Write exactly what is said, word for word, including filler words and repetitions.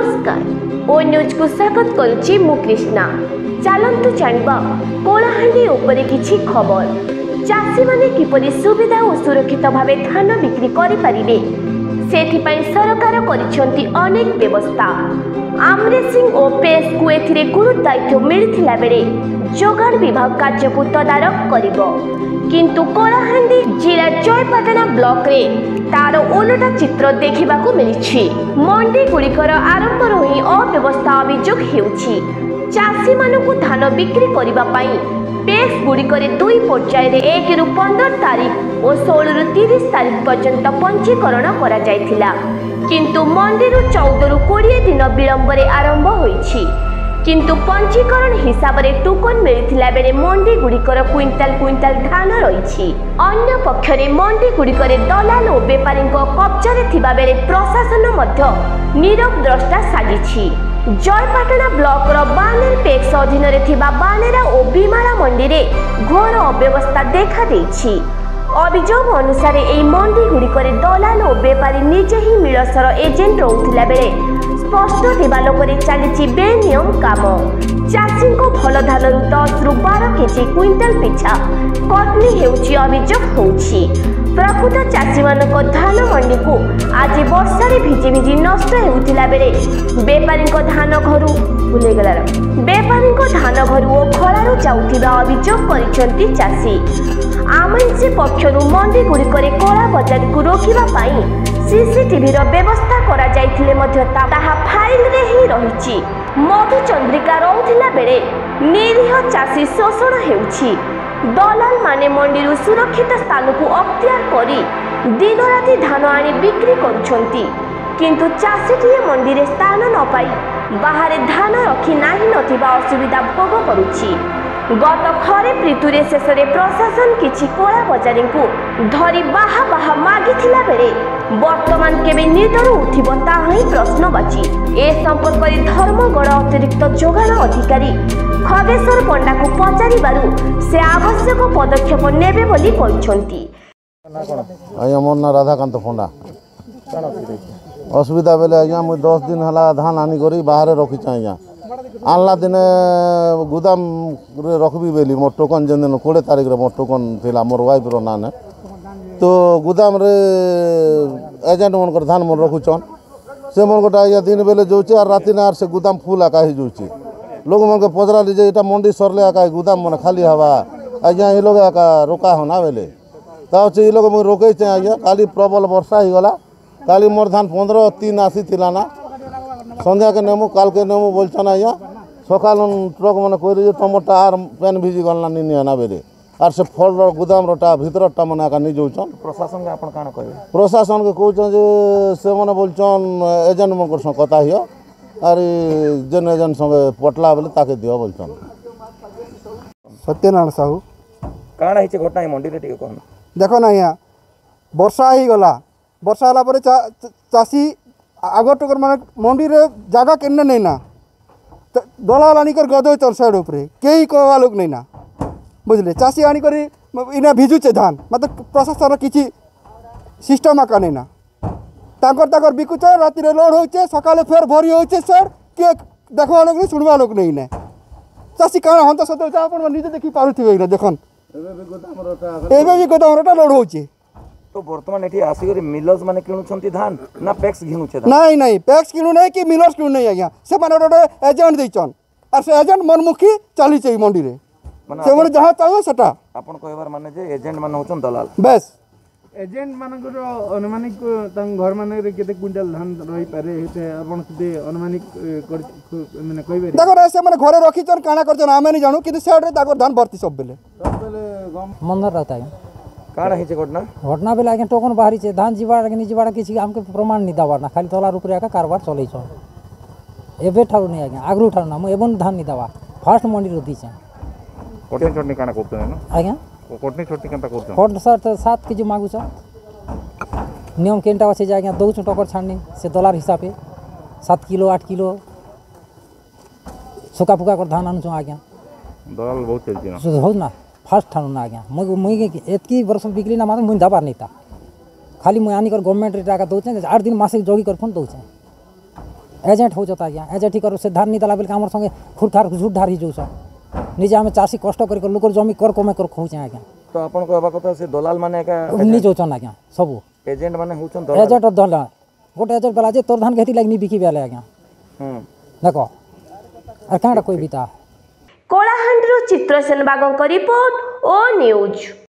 नमस्कार ओ न्यूज को स्वागत करुछि मु कृष्णा। चलंतु जानिबा कोलाहांडी उपरे किछि खबर। चाषी माने किपरि सुविधा और सुरक्षित भावे धान बिक्री करि परिबे सेथिपई सरकार करिसेंती अनेक व्यवस्था। आमरेसिंग और पेस को एथिरे गुरु दायित्व मिलिथिला बेले जोगाड़ विभाग कार्य को तदारक करिबो, किंतु कोलाहांडी जिला जयपाटना ब्लॉक रे तार ओलटा चित्र देखा मिली। मंडी गुड़िकर आरंभ रही अव्यवस्था अभियोग हेउछि। चाषी मानकु धान बिक्री करने पेस गुड़िकर दुई पर्यायर एक रु पंद्रह तारीख और षोल रु तीस तारीख पर्यंत पंजीकरण करा जायथिला, किंतु मंडी रु चौदह रु बीस दिन विलंब आरंभ होईछि। किंतु पंजीकरण हिसाब रे टोकन मिलिथिला बेले मंडी गुड़िकर क्विंटाल क्विंटाल धान रही। अन्य पक्षरे मंडी गुड़िकर दलाल और बेपारी कब्जा रे थिबा बेले प्रशासन मध्य नीरव द्रष्टा साजिछि। जयपाटना ब्लॉक रो बानेर पेक्स अधीन रे थिबा बानेरा और बीमारा मंडी रे घोर अव्यवस्था देखा देछि। अभियोग अनुसार एई मंडी गुड़िकर दलाल और बेपारी निजे ही मिलसर एजेंट रहुथिला बेले स्पष्ट दिवालोकरे चली बेनियम काम। चाषी को भल धान रु दस रु बारह केजी क्विंटाल पिछा कटनी हेउछि अभियोग होउछि। प्रकृत चाषी मानक धान मंडी को आज वर्षा रे भिजी भिजी नष्ट हेउथिला बेले बेपारी धान घरु भूले गलार बेपारी धान घरु ओ खळारु जाउथिबा अभियोग करिसेंती चाषी। आमएनसी पक्षरु मंडी गुड़िकर कला बजार को रोकिबा पाई सीसीटीवी रो व्यवस्था करा जायथिले मध्य ताहा फाइल रे ही रहिछि। मधु चंद्रिका रहुथिला बेले निरीह चाषी शोषण हेउछि। दलाल माने मंडी रु सुरक्षित स्थान को अख्तियार करी दिन राति धान आनी बिक्री करुछंती, किंतु चाषीटीए मंडी रे स्थान न पाई बाहर धान रखी नाही नथिबा असुविधा भोग करुछि। गत खरीफ ऋतु रे शेष रे प्रशासन किछि कोला बजारी को धरी बाहा बाहा मागिथिला बेले वर्तमान केबे निदर उठिबो ताहा ही प्रश्नवाची। ए संपर्क रे धर्मगढ़ अतिरिक्त जोगाण अधिकारी खगेश्वर पंडा को पचारिबारु से आवश्यक पदक्षेप नेबे बोली कहिसंती। आया मोर ना राधाकांत पंडा असुविधा बेले आया मु दस दिन हला धान आनी करी बाहर रखी आया आनला दिने गुदाम रे रखबी बेली मोर टोकन जेन दिन कोड़े तारीख रे मोर टोकन थिला मोर वाइफ रो नाने तो गुदाम रे एजेंट मन कर धान मन रखुचन से मन गोटा या दिन बेले जोचे और राति ना से गुदाम फुल आका ही जोचे। लोग मन के पजरा लीजे एटा मंडी सरले आका गुदाम मन खाली हवा आज्ञा ये लोग आका रोका होना बेले ता से ये लोग मन रोके छ आज्ञा काली प्रबल वर्षा ही गला काली मोर धान पंद्रह तीन आसी थिला ना संध्या के नेमु काल के नेमु बोलछन आज्ञा सकाल ट्रक मन कहि टमाटर आर पेन भिजी गलना नि आना बेले आर से फल रो गुदाम रोटा भीतरटा मन आका नि जोचन। प्रशासन के आपण काना कहबे प्रशासन के कहउछन जे से मन बोलछन एजेंट मन कर कथा हियो आर जेन एजेंट संगे पटला बेले ताके दियो बोलछन। सत्यनारायण साहू काना हिचे घटना मंडी रे टिके कहन देखो ना यहाँ वर्षा ही गला वर्षा होला परे चा, चाषी आगर टोकर माने मंडी रे जागा केन्ने नहीं ना दलाल आनिकर गदो चल साइड उपरे केही कहवा लोक नहीं ना बुझले चाषी आनिकर इना भिजुचे धान मतलब प्रशासन किछि सिस्टम आका नहीं ना ताकर ताकर बिकुचे राति रे लोड होचे सकाले फेर भरी होचे सर के देखवा लोक नहीं सुनवा लोक नहीं ना चाषी काना हंत सत आपण निजे देखि पारुथिबे ना देखन एबे भी गोदाम रोटा एबे भी गोदाम रोटा लोड होचे। तो वर्तमान एठी आसी करी मिलर्स माने किणुछंती धान ना पैक्स घिनुछे धान नहीं नहीं पैक्स किणु नहीं कि मिलर्स किणु नहीं आज्ञा से माने रोटे एजेंट दैछन और से एजेंट मनमुखी चली छै मंडी रे से माने जहां चाहो सेटा आपण कहबार माने जे एजेंट माने होचन दलाल बस एजेंट मानकर अनुमानिक तंग घर माने रे केते क्विंटल धान रही पारे हेते आपण केते अनुमानिक माने कहबे देखो रे से माने घरे रखिचन काना करचन आमे नहीं जानू कि साइड रे ताकर धान भर्ती सब बेले सब बेले गम मंदर रहता है काना हिचे घटना घटना बेले आगे टोकन बाहरी छे धान जीवाड़ के निजीवाड़ किछि हमके प्रमाण नि दवा ना खाली तोला रुपया का कारबार चलै छ एबे ठारू नहीं आगे आगरू ठारू ना म एबन धान नि दवा फर्स्ट मंडी रदी छे कोटनी छोटनी काना करते हैं ना आगे कोटनी छोटनी केनता करते कोट सर तो सात केजी मागु छ नियम केनटा আছে যে आगे दो टोकर छाड़नी से डॉलर हिसाब पे सात किलो आठ किलो सुका पुका कर धान आनु छ आगे दलाल बहुत चलती ना हो ना फास्ट ठानु ना आगे मुई मुई एतकी वर्ष बिक्री ना मात्र मुई दबार नहीं था खाली मुई आनी कर गवर्नमेंट रे टाका दउछे आठ दिन मासिक जोगी कर फोन दउछे एजेंट हो आज्ञा एजेंट कर से धान नहीं देला बेल आम संगे खुरखार झूठ ढारी जाऊँ निजे आम चाषी कष्ट कर लोक जमी कर कमे कर खोचे आज्ञा तो आपन कहबा कथा से दलाल माने एका नहीं जाऊँ आज्ञा सब एजेंट माने होचन दलाल एजेंट दलाल गोटे एजेंट बेला जे तोर धान खेती लगे बिकी बेले आज्ञा हम्म देख और क्या कोई बीता कलाहांडी चित्रसेन बागों रिपोर्ट ओ न्यूज।